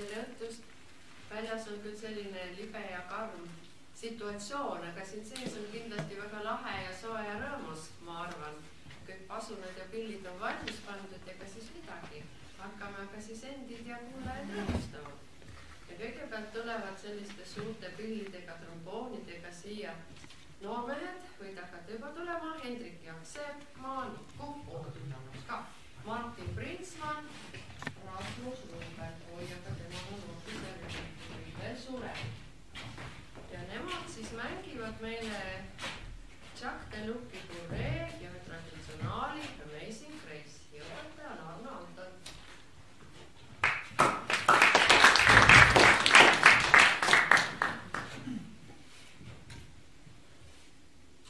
tere õhtust. Väljas on küll selline libe ja karm situatsioon, aga siin sees on kindlasti väga lahe ja soe ja rõõmus, ma arvan. Kõik pasunad ja pillid on valmis pandud, ega siis midagi. Hakkame aga siis endid ja kuulajad rõõmustama. Ja kõigepealt tulevad selliste suurte pillidega, tromboonidega siia noormehed, võid hakata juba tulema, Hendrik Jaksepp, Maaniku, ka Martin Prinsmann, Rasmus Rumbel, oi, aga tema on hoopis veel suurem. Ja nemad siis mängivad meile Jacques Deluc'i Bourrée ja traditsionaali Amazing Grace. Ja õpetaja on Arno Anton.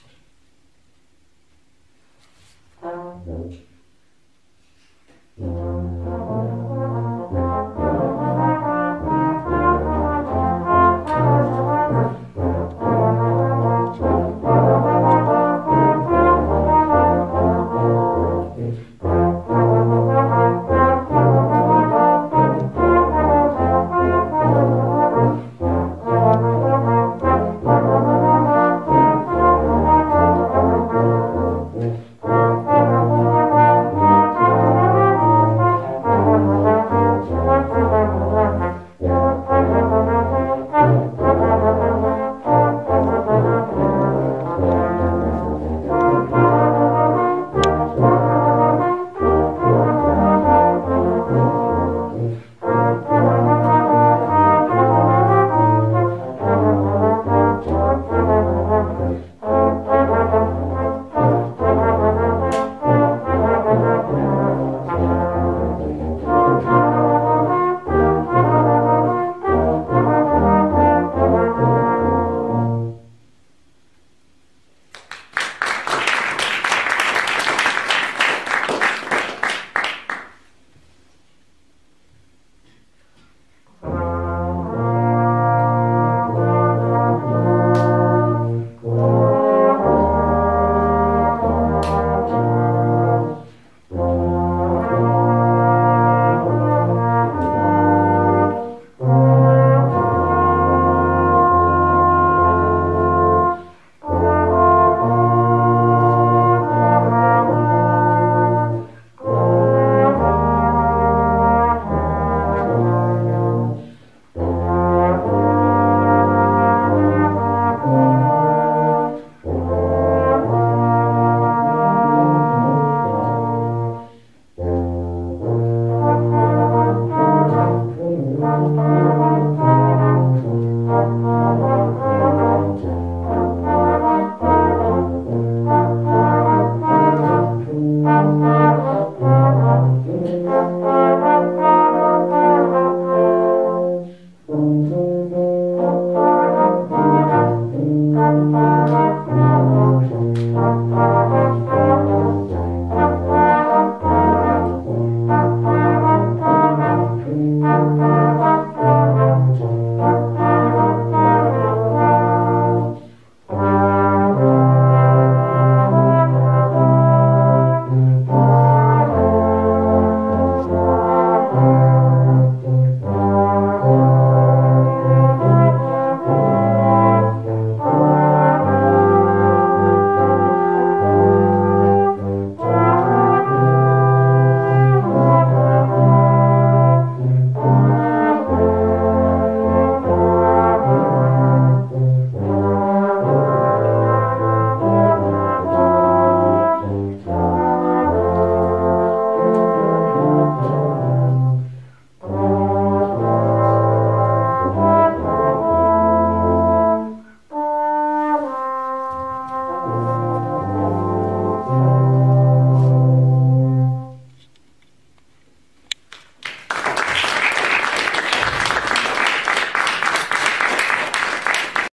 Thank you.